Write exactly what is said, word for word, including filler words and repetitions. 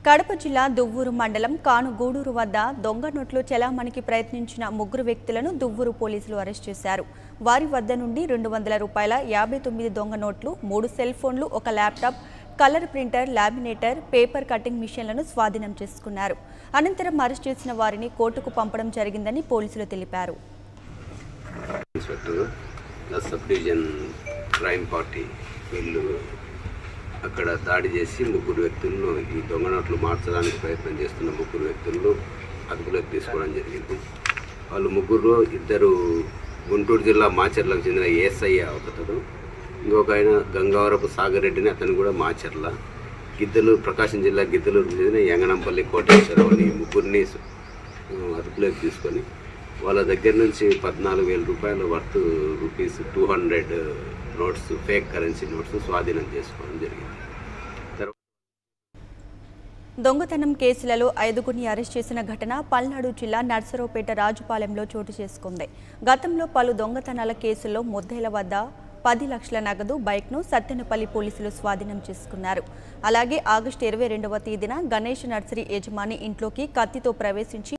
కడప జిల్లా దువ్వూరు మండలం కానుగూడూరు వద్ద దొంగ నోట్లు చెలామణికి ప్రయత్నించిన ముగ్గురు వ్యక్తులను దువ్వూరు పోలీసులు అరెస్ట్ చేశారు. వారి వద్ద నుండి రెండు వందల రూపాయల యాభై తొమ్మిది దొంగ నోట్లు, మూడు సెల్ ఫోన్లు, ఒక laptop, colour printer, laminator, paper cutting మిషన్లను స్వాధీనం చేసుకున్నారు. అనంతరం అరెస్ట్ చేసిన వారిని కోర్టుకు పంపడం జరిగిందని పోలీసులు తెలిపారు. అక్కడ దాడి చేసి ముగ్గురు వ్యక్తులను ఈ దొంగ నోట్లు మార్చడానికి ప్రయత్నం చేస్తున్న ముగ్గురు వ్యక్తులను అదుపులోకి తీసుకోవడం జరిగింది. వాళ్ళు ముగ్గురు ఇద్దరు గుంటూరు జిల్లా మాచర్లకు చెందిన ఏఎస్ఐ ఒకతడు, ఇంకొక ఆయన గంగావరపు సాగర్ రెడ్డిని, అతను కూడా మాచర్ల. గిద్దలూరు ప్రకాశం జిల్లా గిద్దలూరుకు చెందిన యంగనంపల్లి కోటేశ్వరరావు అని ముగ్గురిని అదుపులోకి తీసుకొని వాళ్ళ దగ్గర నుంచి పద్నాలుగు వేల రూపాయల worth rupees two hundred notes, fake currency notes స్వాధీనం చేసుకోవడం జరిగింది. దొంగతనం కేసులలో ఐదుగురిని అరెస్ట్ చేసిన ఘటన పల్నాడు జిల్లా నర్సరావుపేట రాజుపాలెంలో చోటు చేసుకుంది. గతంలో పలు దొంగతనాల కేసుల్లో ముద్దాయిల వద్ద పది లక్షల నగదు, బైక్ను సత్తెనపల్లి పోలీసులు స్వాధీనం చేసుకున్నారు. అలాగే ఆగస్టు ఇరవై రెండవ తేదీన గణేష్ నర్సరీ యజమాని ఇంట్లోకి కత్తితో ప్రవేశించి